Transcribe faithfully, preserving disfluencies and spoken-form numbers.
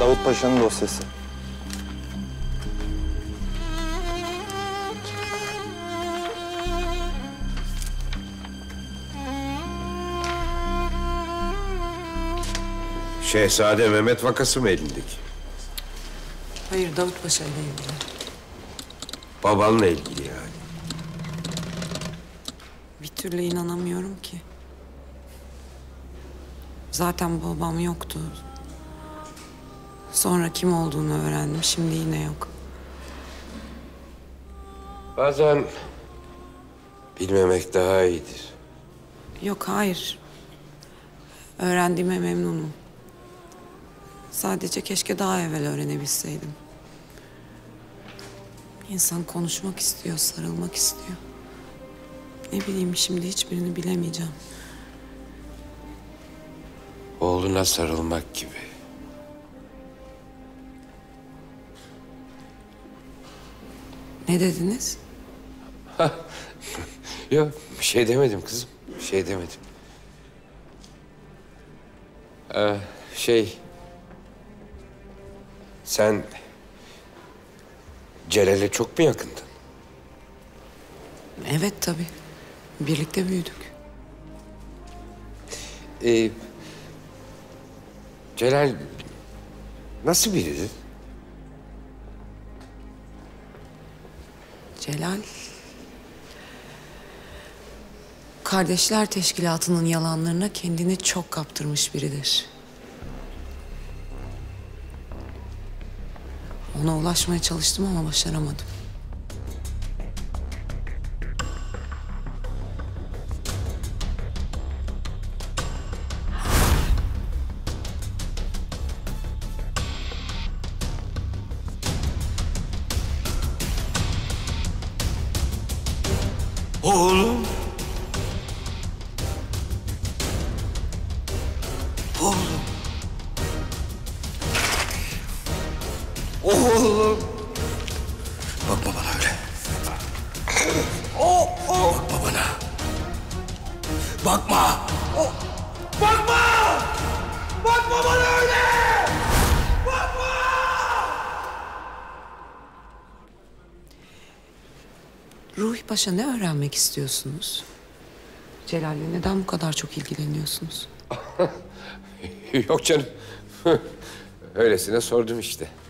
Davut Paşa'nın dosyası. Şehzade Mehmet vakası mı elindeki? Hayır, Davut Paşa ile ilgili. Babanla ilgili yani. Bir türlü inanamıyorum ki. Zaten babam yoktu. Sonra kim olduğunu öğrendim. Şimdi yine yok. Bazen bilmemek daha iyidir. Yok, hayır. Öğrendiğime memnunum. Sadece keşke daha evvel öğrenebilseydim. İnsan konuşmak istiyor, sarılmak istiyor. Ne bileyim, şimdi hiçbirini bilemeyeceğim. Oğluna sarılmak gibi. Ne dediniz? Yok, bir şey demedim kızım. Bir şey demedim. Ee, şey... Sen... Celal'e çok mu yakındın? Evet tabii. Birlikte büyüdük. Ee, Celal... Nasıl biridir? Celal... Kardeşler Teşkilatı'nın yalanlarına kendini çok kaptırmış biridir. Ona ulaşmaya çalıştım ama başaramadım. Oğlum. Oğlum. Oğlum. Bakma bana öyle. O, o. Bakma bana. Bakma. O. Bakma! Bakma bana öyle! Bakma! Ruhi Paşa, ne öğrenmek istiyorsunuz? Celal'le neden bu kadar çok ilgileniyorsunuz? Yok canım. Öylesine sordum işte.